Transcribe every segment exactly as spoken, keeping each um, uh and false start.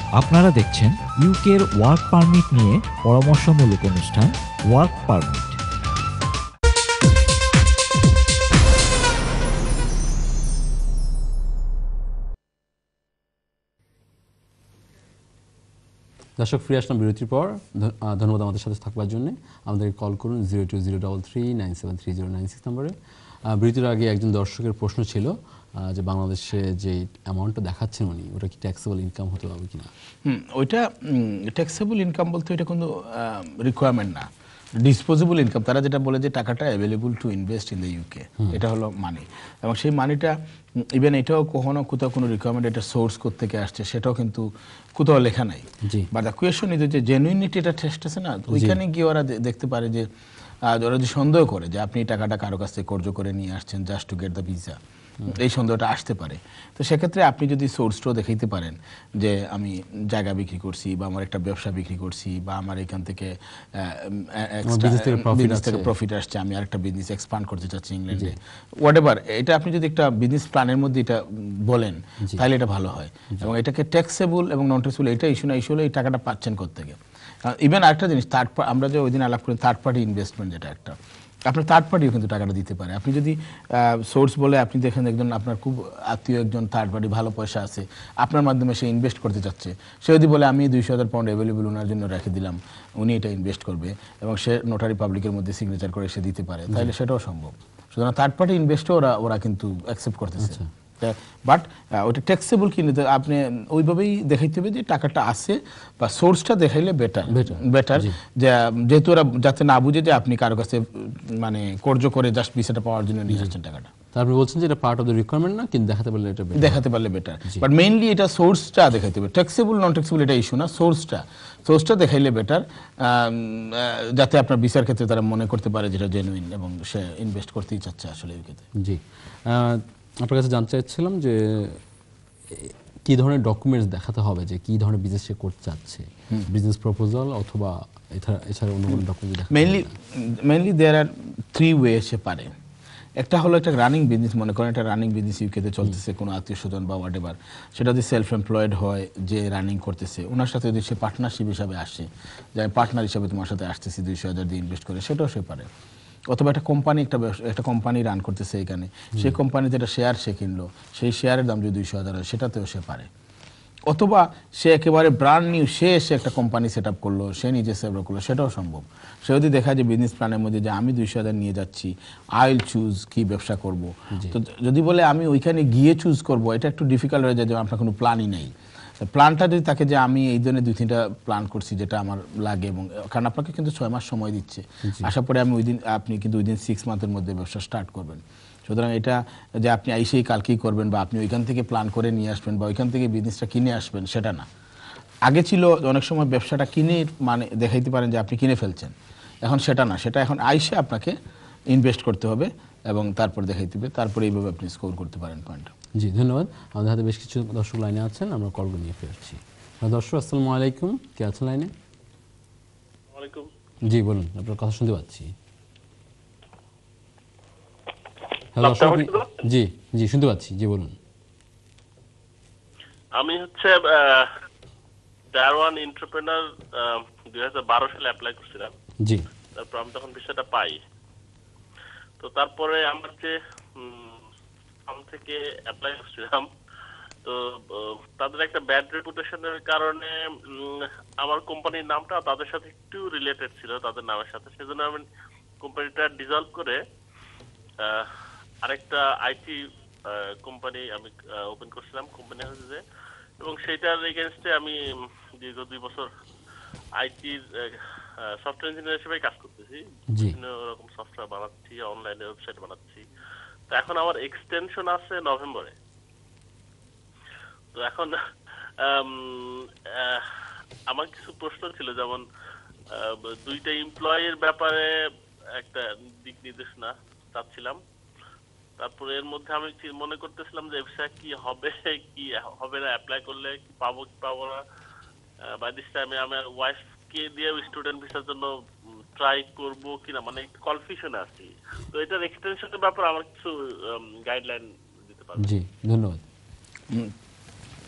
আপনারা দেখছেন ইউকের ওয়ার্ক পারমিট নিয়ে পরামর্শমূলক অনুষ্ঠান ওয়ার্ক পারমিট। দর্শক ফিরে আসলাম বিরতির পর। ধন্যবাদ আমাদের সাথে থাকবার জন্য। আমাদেরকে কল করুন zero two zero double three nine seven three zero nine six নম্বরে। বিরতির আগে একজন দর্শকের প্রশ্ন ছিল যে বাংলাদেশে যে অ্যামাউন্টটা দেখাচ্ছেন উনি ওটা কি ট্যাক্সেবল ইনকাম হতে পারবে কিনা? হুম ওইটা ট্যাক্সেবল ইনকাম বলতে এটা কোনো রিকোয়ারমেন্ট না, ডিসপোজেবল ইনকাম। তারা যেটা বলে যে টাকাটা available to invest in the UK, এটা হলো মানি। এবং সেই মানিটা ইভেন এটাও কখনো কোথাও কোনো রিকোয়ারমেন্ট এটা সোর্স কোত্থেকে আসছে সেটাও কিন্তু কোথাও লেখা নাই। বাট দ্য কোয়েশন ইজ যে জেনুইনিটি এটা টেস্ট আছে না, ওইখানে গিয়ে ওরা দেখতে পারে যে ওরা যদি সন্দেহ করে যে আপনি টাকাটা কারো কাছ থেকে কর্জ করে নিয়ে আসছেন just to get the visa, এই সন্দেহটা আসতে পারে। তো সেক্ষেত্রে আপনি যদি সোর্সটাও দেখাইতে পারেন যে আমি জায়গা বিক্রি করছি বা আমার একটা ব্যবসা বিক্রি করছি বা আমার এখান থেকে বিজনেস থেকে প্রফিট আসছে, আমি আরেকটা বিজনেস এক্সপান্ড করতে চাচ্ছি ইংল্যান্ডে, হোয়াট এভার, এটা আপনি যদি একটা বিজনেস প্ল্যানের মধ্যে এটা বলেন তাহলে এটা ভালো হয়। এবং এটাকে ট্যাক্সেবল এবং নন ট্যাক্সেবল এটা ইস্যু না, ইস্যু হলে এই টাকাটা পাচ্ছেন কোত্থেকে। ইভেন আরেকটা জিনিস, থার্ড আমরা যে ওই দিন আলাপ করি থার্ড পার্টি ইনভেস্টমেন্ট, যেটা একটা আপনার থার্ড পার্টিও কিন্তু টাকাটা দিতে পারে। আপনি যদি সোর্স বলে আপনি দেখেন একজন আপনার খুব আত্মীয় একজন থার্ড পার্টি ভালো পয়সা আছে, আপনার মাধ্যমে সে ইনভেস্ট করতে চাচ্ছে, সে যদি বলে আমি দুইশো হাজার পাউন্ড অ্যাভেলেবল ওনার জন্য রেখে দিলাম, উনি এটা ইনভেস্ট করবে এবং সে নোটারি পাবলিকের মধ্যে সিগনেচার করে সে দিতে পারে, তাহলে সেটাও সম্ভব। সুতরাং থার্ড পার্টি ইনভেস্টও ওরা ওরা কিন্তু অ্যাকসেপ্ট করতেছে। বাট ওটা ট্যাক্সেবল কিনে আপনি ওইভাবেই দেখাইতে হবে যে টাকাটা আছে বা সোর্সটা দেখাইলে বেটার বেটার যেহেতু ওরা যাতে না বুঝে যে আপনি কারো কাছে মানে কর্জ করে জাস্ট ভিসাটা পাওয়ার জন্য নিয়ে যাচ্ছেন টাকাটা। আপনি বলছেন যে এটা পার্ট অফ দ্য রিকোয়ারমেন্ট না, কিন্তু দেখাতে পারলে এটা দেখাতে পারলে বেটার। বাট মেইনলি এটা সোর্সটা দেখাইতে হবে, ট্যাক্সেবল নন ট্যাক্সেবল এটা ইস্যু না, সোর্সটা সোর্সটা দেখাইলে বেটার, যাতে আপনার ভিসার ক্ষেত্রে তারা মনে করতে পারে যেটা জেনুইন এবং সে ইনভেস্ট করতেই চাচ্ছে আসলে এই ক্ষেত্রে। জি, আপনার কাছে জানতে চাইছিলাম যে কি ধরনের ডকুমেন্টস দেখাতে হবে, যে কি ধরনের বিজনেস সে করতে চাচ্ছে, বিজনেস প্রপোজাল অথবা এছাড়া অন্য কোনো document? Mainly mainly there are three way সে পারে। একটা হলো একটা রানিং বিজনেস, মনে করেন একটা রানিং বিজনেস ইউকেতে চলতেছে, কোনো আত্মীয় স্বজন বা হোয়াট এভার, সেটা যদি সেলফ এমপ্লয়েড হয় যে রানিং করতেছে, ওনার সাথে যদি সে পার্টনারশিপ হিসাবে আসে, যে আমি পার্টনার হিসাবে তোমার সাথে আসতেছি দুইশো হাজার দিয়ে ইনভেস্ট করে, সেটাও সে পারে। অথবা একটা কোম্পানি একটা একটা কোম্পানি রান করতেছে এখানে, সেই কোম্পানি যেটা শেয়ার সে কিনলো, সেই শেয়ারের দাম যদি দুইশো হাজার হয় সেটাতেও সে পারে। অথবা সে একেবারে ব্র্যান্ড নিউ সে এসে একটা কোম্পানি সেট আপ করলো, সে নিজে সেভ করলো, সেটাও সম্ভব। সে যদি দেখা যায় বিজনেস প্ল্যানের মধ্যে যে আমি দুইশো হাজার নিয়ে যাচ্ছি, আই উইল চুজ কি ব্যবসা করব, তো যদি বলে আমি ওইখানে গিয়ে চুজ করব, এটা একটু ডিফিকাল্ট হয়ে যায় যে আপনার কোনো প্ল্যানই নেই। প্ল্যানটা যদি থাকে যে আমি এই ধরনের দুই তিনটা প্ল্যান করছি যেটা আমার লাগে, এবং কারণ আপনাকে কিন্তু ছয় মাস সময় দিচ্ছে, আশা পরে আমি ওই দিন আপনি কিন্তু ওই দিন সিক্স মান্থের মধ্যে ব্যবসা স্টার্ট করবেন। সুতরাং এটা যে আপনি আইসেই কালকেই করবেন বা আপনি ওইখান থেকে প্ল্যান করে নিয়ে আসবেন বা ওইখান থেকে বিজনেসটা কিনে আসবেন, সেটা না। আগে ছিল অনেক সময় ব্যবসাটা কিনে মানে দেখাইতে পারেন যে আপনি কিনে ফেলছেন, এখন সেটা না, সেটা এখন আইসে আপনাকে ইনভেস্ট করতে হবে এবং তারপর দেখাইতে হবে, তারপরে এইভাবে আপনি স্কোর করতে পারেন পয়েন্ট। জি ধন্যবাদ। আমাদের হাতে বেশ কিছু দর্শক লাইনে আছেন, আমরা কল নিয়ে ফিরছি। দর্শক আসসালামু আলাইকুম, কে আছেন লাইনে? ওয়ালাইকুম। জি বলুন, আপনার কথা শুনতে পাচ্ছি। হ্যালো দর্শক, জি জি শুনতে পাচ্ছি, জি বলুন। আমি হচ্ছে ডারওয়ান এন্টারপ্রেনার দুই হাজার বারো সালে অ্যাপ্লাই করছিলাম। জি। তারপর আমি তখন বিষয়টা পাই, তো তারপরে আমার যে ফার্ম থেকে অ্যাপ্লাই করছিলাম, তো তাদের একটা ব্যাড রেপুটেশনের কারণে আমার কোম্পানির নামটা তাদের সাথে একটু রিলেটেড ছিল, তাদের নামের সাথে, সেজন্য আমি কোম্পানিটা ডিসলভ করে আরেকটা আইটি কোম্পানি আমি ওপেন করছিলাম কোম্পানি হাউসে, এবং সেটার এগেইনস্টে আমি দীর্ঘ দুই বছর আইটির সফটওয়্যার ইঞ্জিনিয়ার হিসেবে কাজ করতেছি, বিভিন্ন রকম সফটওয়্যার বানাচ্ছি, অনলাইনে ওয়েবসাইট বানাচ্ছি। তো এখন আমার এক্সটেনশন আছে নভেম্বরে। তো এখন আমার কিছু প্রশ্ন ছিল, যেমন দুইটা এমপ্লয়ের ব্যাপারে একটা দিক নির্দেশনা চাচ্ছিলাম। তারপরে এর মধ্যে আমি মনে করতেছিলাম যে ব্যবসা কি হবে কি হবে না, অ্যাপ্লাই করলে কি পাবো কি পাবো না। বাই দিস টাইমে আমার ওয়াইফকে দিয়ে স্টুডেন্ট ভিসার জন্য ট্রাই করবো কিনা, মানে একটু কনফিউশনে আছি। তো এটার এক্সটেনশনের ব্যাপারে আমার কিছু গাইডলাইন দিতে পারবেন? জি ধন্যবাদ।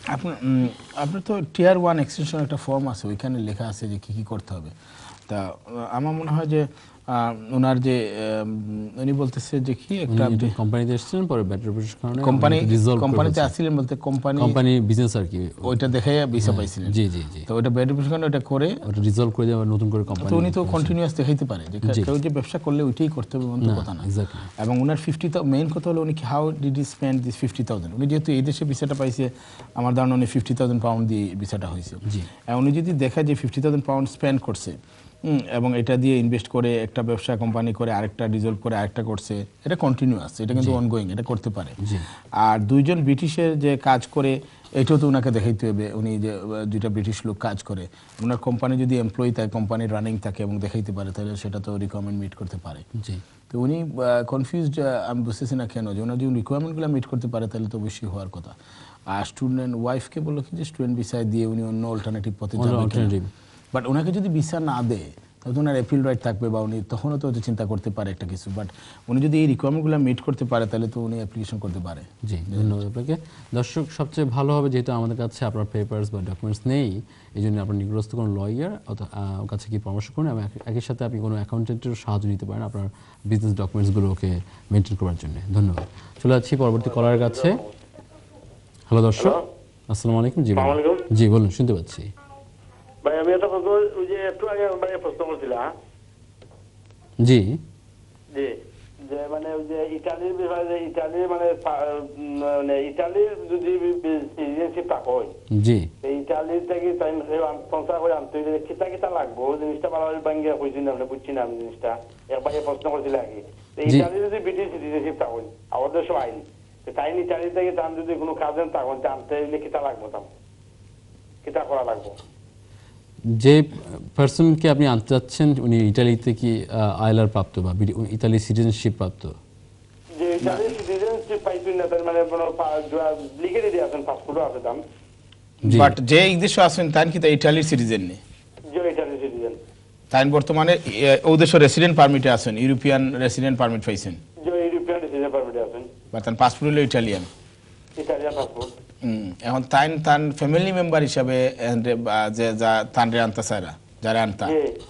আপনার আপনার তো টিয়ার ওয়ান এক্সটেনশন একটা ফর্ম আছে, ওইখানে লেখা আছে যে কী কী করতে হবে। তা আমার মনে হয় যে ওনার যে উনি বলতেছে যে কি একটা কোম্পানিতে এসেছেন পরে ব্যাটারি প্রসেস কারণে কোম্পানি কোম্পানিতে আসছিলেন বলতে কোম্পানি কোম্পানি বিজনেস আর কি ওইটা দেখে ভিসা পাইছিলেন। জি জি জি। তো ওইটা ব্যাটারি প্রসেস কারণে ওটা করে ওটা রিজলভ করে দেওয়া নতুন করে কোম্পানি। তো উনি তো কন্টিনিউয়াস দেখাইতে পারে যে কেউ যে ব্যবসা করলে ওইটাই করতে হবে এমন তো কথা না। এক্স্যাক্টলি। এবং ওনার ফিফটি মেইন কথা হলো উনি how did he spend this fifty thousand. উনি যেহেতু এই দেশে ভিসাটা পাইছে আমার ধারণা উনি ফিফটি থাউজেন্ড পাউন্ড দিয়ে ভিসাটা হয়েছে। জি। উনি যদি দেখা যে ফিফটি থাউজেন্ড পাউন্ড স্পেন্ড করছে এবং এটা দিয়ে ইনভেস্ট করে একটা ব্যবসা কোম্পানি করে আরেকটা ডিজলভ করে আরেকটা করছে, এটা কন্টিনিউয়াস, এটা কিন্তু অনগোয়িং, এটা করতে পারে। আর দুইজন ব্রিটিশের যে কাজ করে এটাও তো ওনাকে দেখাইতে হবে, উনি যে দুইটা ব্রিটিশ লোক কাজ করে ওনার কোম্পানি যদি এমপ্লয়ি থাকে, কোম্পানির রানিং থাকে এবং দেখাইতে পারে, তাহলে সেটা তো রিকোয়ারমেন্ট মিট করতে পারে। তো উনি কনফিউজড, আমি বুঝতেছি না কেন যে ওনার যদি রিকোয়ারমেন্টগুলো মিট করতে পারে তাহলে তো অবশ্যই হওয়ার কথা। আর স্টুডেন্ট ওয়াইফকে বললো কি যে স্টুডেন্ট ভিসা দিয়ে উনি অন্য অল্টারনেটিভ পথে যাবেন, বাট ওনাকে যদি ভিসা না দেয় তাহলে ওনার অ্যাপিল রাইট থাকবে বা উনি তখনও তো চিন্তা করতে পারে একটা কিছু। বাট উনি যদি এই রিকোয়ারমেন্টগুলো মিট করতে পারে তাহলে তো উনি অ্যাপ্লিকেশন করতে পারে। জি, ধন্যবাদ আপনাকে। দর্শক, সবচেয়ে ভালো হবে যেহেতু আমাদের কাছে আপনার পেপারস বা ডকুমেন্টস নেই, এই জন্য আপনার নিকটস্থ কোনো লয়ার ওর কাছে কি পরামর্শ করুন এবং একই সাথে আপনি কোনো অ্যাকাউন্টেন্টেরও সাহায্য নিতে পারেন আপনার বিজনেস ডকুমেন্টসগুলোকে মেনটেন করার জন্য। ধন্যবাদ। চলে যাচ্ছি পরবর্তী কলারের কাছে। হ্যালো দর্শক, আসসালামু আলাইকুম। জি জি বলুন, শুনতে পাচ্ছি। ভাই আমি একটা প্রশ্ন, ওই যে একটু আগে ভাই প্রশ্ন করছিলাম। জি জি, যে মানে ওই যে ইতালির বিষয়ে, যে ইতালির মানে মানে ইতালির যদি সিটিজেনশিপটা হয়, জি, ইতালির থেকে তাই স্পন্সর করে আনতে হইলে কিতা কিতা লাগবো জিনিসটা ভালোভাবে ভাঙ্গিয়া কইছি না, বুঝছি না আমি জিনিসটা। একবার প্রশ্ন করছিল আগে, ইতালির যদি ব্রিটিশ সিটিজেনশিপটা হয় আমাদের সব আইন, তাই ইতালি থেকে তার যদি কোনো কাজেন তখন জানতে হইলে কিতা লাগবো, তাম কিতা করা লাগবো? যে পার্সনকে আপনি আনতে চাচ্ছেন উনি ইতালিতে কি আইলার প্রাপ্ত বা ইতালি সিটিজেনশিপ প্রাপ্ত? যে ইতালি সিটিজেনশিপ পাইছেন না, তার মানে লিখে দিয়ে আছেন, পাসপোর্টও আছে দাম, বাট যে এই দেশে আছেন তার কি তা ইতালির সিটিজেন নেই? যে ইতালি সিটিজেন তাই বর্তমানে ও দেশে রেসিডেন্ট পারমিটে আছেন, ইউরোপিয়ান রেসিডেন্ট পারমিট পাইছেন, যে ইউরোপিয়ান রেসিডেন্ট পারমিটে আছেন, বা তার পাসপোর্ট হলো ইটালিয়ান, ইতালিয়ান পাসপোর্ট। এখন তাইন তান ফ্যামিলি মেম্বার হিসাবে যে যা তানরে আনতা সারা যারা আনতা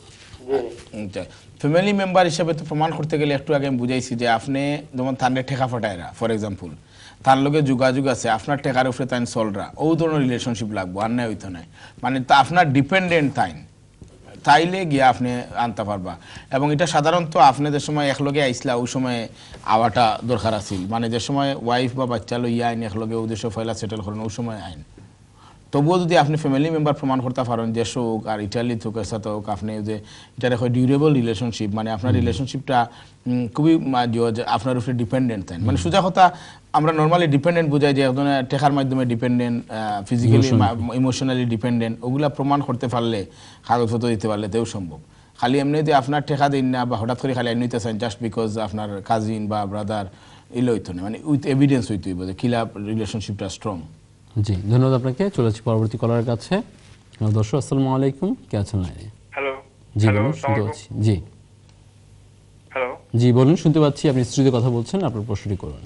ফ্যামিলি মেম্বার হিসাবে তো প্রমাণ করতে গেলে একটু আগে আমি বুঝাইছি যে আপনি যেমন তানরে ঠেকা ফাটায়রা, ফর এক্সাম্পল তার লগে যোগাযোগ আছে, আপনার টেকার উপরে তাইন চলরা, ও ধরনের রিলেশনশিপ লাগবো, আর নাই হইতো নাই, মানে তা আপনার ডিপেন্ডেন্ট তাইন, তাইলে গিয়ে আপনি আনতে পারবা। এবং এটা সাধারণত আপনাদের সময় একলগে আইসলা ওই সময় আওয়াটা দরকার আছিল, মানে যে সময় ওয়াইফ বা বাচ্চা লইয়া আইন একলগে উদ্দেশ্য ফয়লা সেটেল করেন ওই সময় আইন। তবুও যদি আপনি ফ্যামিলি মেম্বার প্রমাণ করতে পারেন যে হোক আর ইটালি হোক সাথে হোক, আপনি যে এটা দেখো ডিউরেবল রিলেশনশিপ, মানে আপনার রিলেশনশিপটা খুবই আপনার উপরে ডিপেন্ডেন্ট তাই, মানে সোজা কথা আমরা নর্মালি ডিপেন্ডেন্ট বোঝাই যে একজনে টেকার মাধ্যমে ডিপেন্ডেন্ট, ফিজিক্যালি ইমোশনালি ডিপেন্ডেন্ট, ওগুলা প্রমাণ করতে পারলে কাগজপত্র দিতে পারলে তেও সম্ভব। খালি এমনিতে আপনার টেকা দিন না বা হঠাৎ করে খালি নিতে চান জাস্ট বিকজ আপনার কাজিন বা ব্রাদার এলে হইতো না, মানে উইথ এভিডেন্স হইতে হইব যে কিলা রিলেশনশিপটা স্ট্রং। জি, ধন্যবাদ আপনাকে। চলে যাচ্ছি পরবর্তী কলারের কাছে। দর্শক, আসসালামু আলাইকুম, কে আছেন লাইনে? হ্যালো। জি বলুন, শুনতে পাচ্ছি। জি হ্যালো। জি বলুন, শুনতে পাচ্ছি। আপনি স্টুডিওতে কথা বলছেন, আপনার প্রশ্নটি করুন।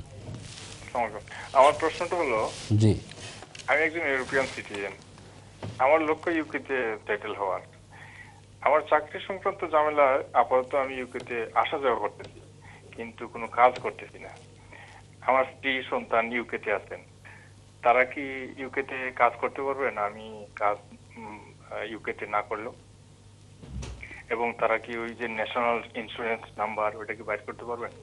আমার প্রশ্নটা হলো, জি, আমি একজন ইউরোপিয়ান সিটিজেন, আমার লক্ষ্য ইউকেতে সেটেল হওয়ার। আমার চাকরি সংক্রান্ত ঝামেলা আপাতত আমি ইউকেতে আসা যাওয়া করতেছি, কিন্তু কোনো কাজ করতেছি না। আমার স্ত্রী সন্তান ইউকেতে আছেন, তারা কি ইউকেতে কাজ করতে পারবেন আমি কাজ ইউকেতে না করলেও? এবং তারা কি ওই যে ন্যাশনাল ইন্স্যুরেন্স নাম্বার ওটা কি বাইর করতে পারবেন?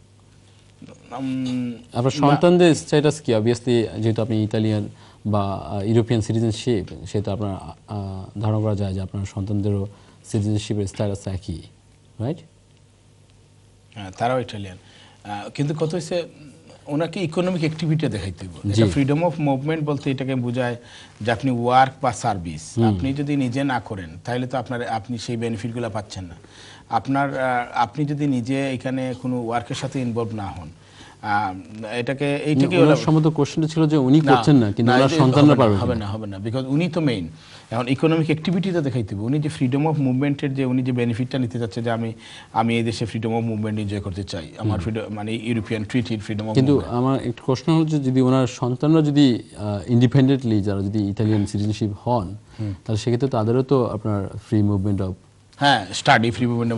আপনার সন্তানদের স্ট্যাটাস কি? অবভিয়াসলি যেহেতু আপনি ইতালিয়ান বা ইউরোপিয়ান সিটিজেনশিপ, সেহেতু আপনার ধারণা করা যায় যে আপনার সন্তানদেরও সিটিজেনশিপের স্ট্যাটাস একই, রাইট? হ্যাঁ, তারাও ইটালিয়ান, কিন্তু কত হয়েছে ওনাকে ইকোনমিক অ্যাক্টিভিটি দেখাইতে হবে। এটা ফ্রিডম অফ মুভমেন্ট বলতে এটাকে বোঝায় যে আপনি ওয়ার্ক বা সার্ভিস আপনি যদি নিজে না করেন তাহলে তো আপনার আপনি সেই বেনিফিটগুলো পাচ্ছেন না। আপনার আপনি যদি নিজে এখানে কোনো ওয়ার্কের সাথে ইনভলভ না হন, এটাকে এইটাকে সম্মত কোশ্চেনটা ছিল যে উনি করছেন না কিন্তু ওনার সন্তানরা পারবে হবে না হবে না বিকজ উনি তো মেইন এখন ইকোনমিক অ্যাক্টিভিটিটা দেখাইতে হবে উনি যে ফ্রিডম অফ মুভমেন্টের যে উনি যে বেনিফিটটা নিতে চাচ্ছে যে আমি আমি এই দেশে ফ্রিডম অফ মুভমেন্ট এনজয় করতে চাই আমার ফ্রিডম মানে ইউরোপিয়ান ট্রিটির ফ্রিডম অফ কিন্তু আমার একটা প্রশ্ন হচ্ছে যদি ওনার সন্তানরা যদি ইন্ডিপেন্ডেন্টলি যারা যদি ইতালিয়ান সিটিজেনশিপ হন তাহলে সেক্ষেত্রে তাদেরও তো আপনার ফ্রি মুভমেন্ট অফ হ্যাঁ স্টাডি ফ্রি মুভমেন্ট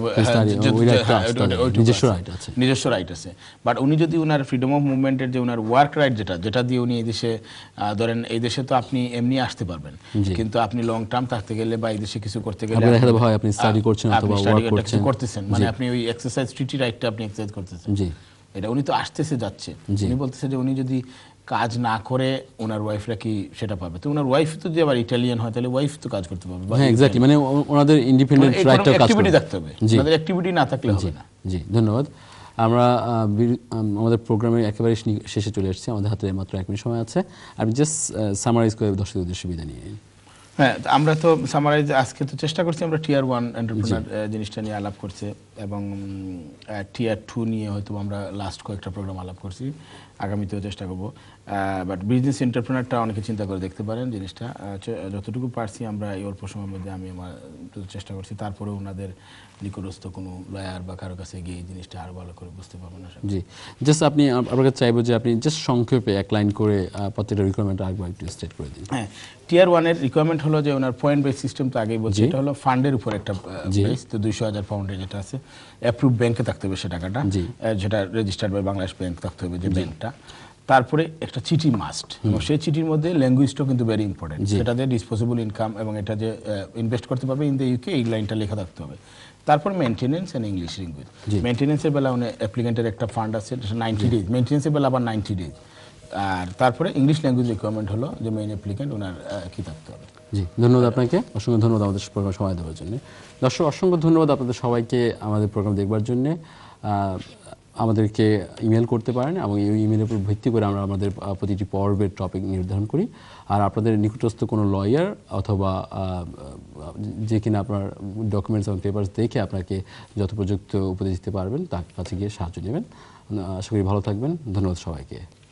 নিজস্ব রাইট আছে নিজস্ব রাইট আছে বাট উনি যদি ওনার ফ্রিডম অফ মুভমেন্টের যে ওনার ওয়ার্ক রাইট যেটা যেটা দিয়ে উনি এই দেশে ধরেন এই দেশে তো আপনি এমনি আসতে পারবেন কিন্তু আপনি লং টার্ম থাকতে গেলে বা এই দেশে কিছু করতে গেলে দেখা যাবে হয় আপনি স্টাডি করছেন অথবা ওয়ার্ক করছেন করতেছেন মানে আপনি ওই এক্সারসাইজ ট্রিটি রাইটটা আপনি এক্সারসাইজ করতেছেন জি এটা উনি তো আসতেছে যাচ্ছে উনি বলতেছে যে উনি যদি কাজ না করে ওনার ওয়াইফরা কি সেটা পাবে তো ওনার ওয়াইফ তো যদি আবার ইটালিয়ান হয় তাহলে ওয়াইফ তো কাজ করতে পারবে হ্যাঁ এক্স্যাক্টলি মানে ওনাদের ইন্ডিপেন্ডেন্ট রাইটটা কাজ অ্যাক্টিভিটি থাকতে হবে ওনাদের অ্যাক্টিভিটি না থাকলে হবে না জি ধন্যবাদ আমরা আমাদের প্রোগ্রামের একেবারে শেষে চলে এসেছি আমাদের হাতে মাত্র এক মিনিট সময় আছে আমি জাস্ট সামারাইজ করে দর্শকদের উদ্দেশ্যে বিদায় নিয়ে হ্যাঁ আমরা তো সামারাইজ আজকে তো চেষ্টা করছি আমরা টিয়ার ওয়ান এন্টারপ্রেনার জিনিসটা নিয়ে আলাপ করছে এবং টিয়ার টু নিয়ে হয়তো আমরা লাস্ট কয়েকটা প্রোগ্রাম আলাপ করছি আগামীতেও চেষ্টা করবো বাট বিজনেস এন্টারপ্রেনারটা অনেকে চিন্তা করে দেখতে পারেন জিনিসটা যতটুকু পারছি আমরা এই অল্প সময়ের মধ্যে আমি আমার চেষ্টা করছি তারপরে ওনাদের নিকটস্থ কোনো লয়ার বা কারো কাছে গিয়ে এই জিনিসটা আরও ভালো করে বুঝতে পারবেন না জি জাস্ট আপনি আপনার কাছে চাইবো যে আপনি জাস্ট সংক্ষেপে এক লাইন করে প্রত্যেকটা রিকোয়ারমেন্ট আরেকবার একটু স্টেট করে দিন হ্যাঁ টিয়ার ওয়ানের রিকোয়ারমেন্ট হলো যে ওনার পয়েন্ট বেস সিস্টেম তো আগেই বলছি এটা হলো ফান্ডের উপর একটা বেস তো দুইশো হাজার পাউন্ডের যেটা আছে অ্যাপ্রুভ ব্যাংকে থাকতে হবে সে টাকাটা যেটা রেজিস্টার্ড বাই বাংলাদেশ ব্যাংক থাকতে হবে যে ব্যাংকটা তারপরে একটা চিঠি মাস্ট এবং সেই চিঠির মধ্যে ল্যাঙ্গুয়েজটাও কিন্তু ভেরি ইম্পর্টেন্ট সেটাতে ডিসপোজেবল ইনকাম এবং এটা যে ইনভেস্ট করতে পারবে ইন দ্য ইউকে এই লাইনটা লেখা থাকতে হবে তারপর মেনটেনেন্স অ্যান্ড ইংলিশ ল্যাঙ্গুয়েজ মেনটেনেন্সের বেলা মানে অ্যাপ্লিকেন্টের একটা ফান্ড আছে নাইনটি ডেজ মেনটেনেন্সের বেলা আবার নাইনটি ডেজ আর তারপরে ইংলিশ ল্যাঙ্গুয়েজ রিকোয়ারমেন্ট হলো যে মেইন অ্যাপ্লিকেন্ট ওনার কি থাকতে হবে জি ধন্যবাদ আপনাকে অসংখ্য ধন্যবাদ আমাদের প্রোগ্রাম সময় দেওয়ার জন্য দর্শক অসংখ্য ধন্যবাদ আপনাদের সবাইকে আমাদের প্রোগ্রাম দেখবার জন্য আমাদেরকে ইমেল করতে পারেন এবং এই ইমেলের উপর ভিত্তি করে আমরা আমাদের প্রতিটি পর্বের টপিক নির্ধারণ করি আর আপনাদের নিকটস্থ কোনো লয়ার অথবা যে কিনা আপনার ডকুমেন্টস এবং পেপারস দেখে আপনাকে যথোপযুক্ত উপদেশ দিতে পারবেন তার কাছে গিয়ে সাহায্য নেবেন আশা করি ভালো থাকবেন ধন্যবাদ সবাইকে